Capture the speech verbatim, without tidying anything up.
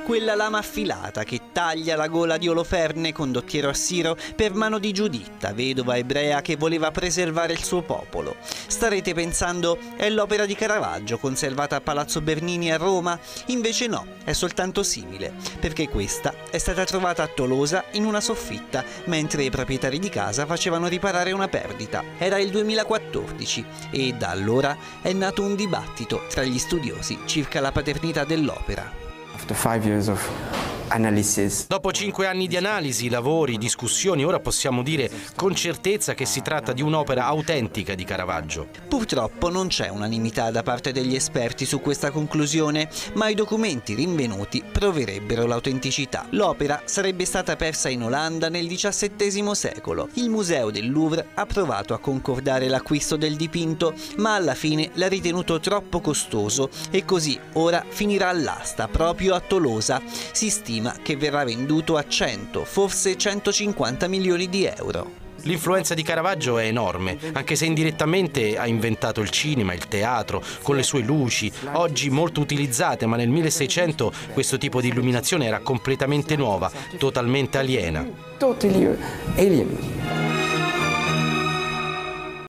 quella lama affilata che taglia la gola di Oloferne, condottiero assiro, per mano di Giuditta, vedova ebrea che voleva preservare il suo popolo. Starete pensando, è l'opera di Caravaggio conservata a Palazzo Bernini a Roma? Invece no, è soltanto simile, perché questa è stata trovata a Tolosa in una soffitta, mentre i proprietari di casa facevano riparare una perdita. Era il duemilaquattordici e da allora è nato un dibattito tra gli studiosi circa la paternità dell'opera. Dopo cinque anni di analisi, lavori, discussioni, ora possiamo dire con certezza che si tratta di un'opera autentica di Caravaggio. Purtroppo non c'è unanimità da parte degli esperti su questa conclusione, ma i documenti rinvenuti proverebbero l'autenticità. L'opera sarebbe stata persa in Olanda nel diciassettesimo secolo. Il Museo del Louvre ha provato a concordare l'acquisto del dipinto, ma alla fine l'ha ritenuto troppo costoso e così ora finirà all'asta proprio a Tolosa. Si stima che verrà venduto a cento, forse centocinquanta milioni di euro. L'influenza di Caravaggio è enorme, anche se indirettamente ha inventato il cinema, il teatro, con le sue luci, oggi molto utilizzate, ma nel milleseicento questo tipo di illuminazione era completamente nuova, totalmente aliena. Totally alien.